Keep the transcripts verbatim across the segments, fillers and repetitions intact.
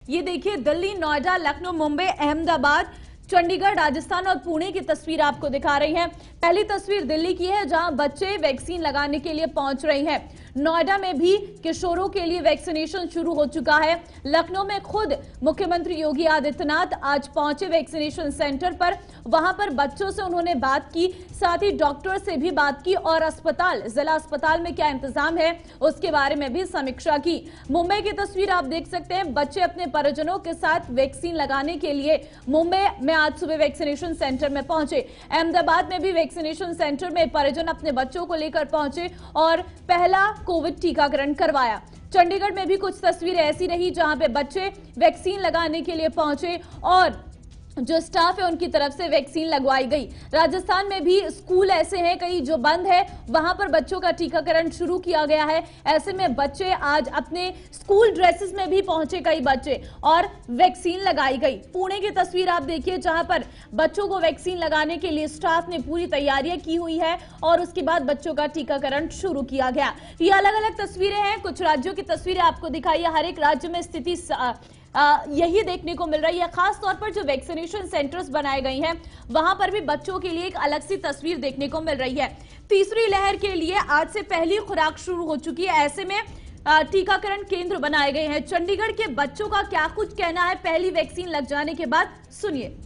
ये देखिए दिल्ली, नोएडा, लखनऊ, मुंबई, अहमदाबाद, चंडीगढ़, राजस्थान और पुणे की तस्वीर आपको दिखा रही हैं। पहली तस्वीर दिल्ली की है जहां बच्चे वैक्सीन लगाने के लिए पहुंच रहे हैं। नोएडा में भी किशोरों के लिए वैक्सीनेशन शुरू हो चुका है। लखनऊ में खुद मुख्यमंत्री योगी आदित्यनाथ आज पहुंचे वैक्सीनेशन सेंटर पर। वहां पर बच्चों से उन्होंने बात की, साथ ही डॉक्टर से भी बात की और अस्पताल, जिला अस्पताल में क्या इंतजाम है उसके बारे में भी समीक्षा की। मुंबई की तस्वीर आप देख सकते हैं, बच्चे अपने परिजनों के साथ वैक्सीन लगाने के लिए मुंबई में आज सुबह वैक्सीनेशन सेंटर में पहुंचे। अहमदाबाद में भी वैक्सीनेशन सेंटर में परिजन अपने बच्चों को लेकर पहुंचे और पहला कोविड टीकाकरण करवाया। चंडीगढ़ में भी कुछ तस्वीरें ऐसी रही जहां पे बच्चे वैक्सीन लगाने के लिए पहुंचे और जो स्टाफ है उनकी तरफ से वैक्सीन लगवाई गई। राजस्थान में भी स्कूल ऐसे हैं कई जो बंद है, वहां पर बच्चों का टीकाकरण शुरू किया गया है। ऐसे में बच्चे आज अपने स्कूल ड्रेसेस में भी पहुंचे कई बच्चे और वैक्सीन लगाई गई। पुणे की तस्वीर आप देखिए जहां पर बच्चों को वैक्सीन लगाने के लिए स्टाफ ने पूरी तैयारियां की हुई है और उसके बाद बच्चों का टीकाकरण शुरू किया गया। ये अलग अलग तस्वीरें हैं, कुछ राज्यों की तस्वीरें आपको दिखाई है। हर एक राज्य में स्थिति आ, यही देखने को मिल रही है। खास तौर पर जो वैक्सीनेशन सेंटर्स बनाए गए हैं वहां पर भी बच्चों के लिए एक अलग सी तस्वीर देखने को मिल रही है। तीसरी लहर के लिए आज से पहली खुराक शुरू हो चुकी है। ऐसे में टीकाकरण केंद्र बनाए गए हैं। चंडीगढ़ के बच्चों का क्या कुछ कहना है पहली वैक्सीन लग जाने के बाद, सुनिए।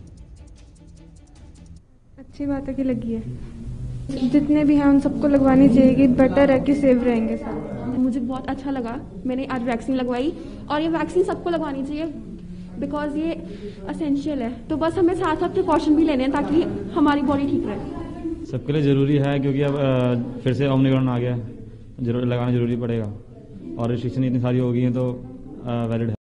अच्छी बात है कि लगी है, जितने भी हैं उन सबको लगवानी चाहिए कि बेटर है कि सेफ रहेंगे सब। मुझे बहुत अच्छा लगा, मैंने आज वैक्सीन लगवाई और ये वैक्सीन सबको लगवानी चाहिए बिकॉज ये असेंशियल है। तो बस हमें साथ साथ प्रिकॉशन भी लेने हैं ताकि हमारी बॉडी ठीक रहे। सबके लिए ज़रूरी है क्योंकि अब फिर से ओमिक्रॉन आ गया है, जरूर लगाना जरूरी पड़ेगा और रिस्ट्रिक्शन इतनी सारी हो गई हैं तो वैलिड है।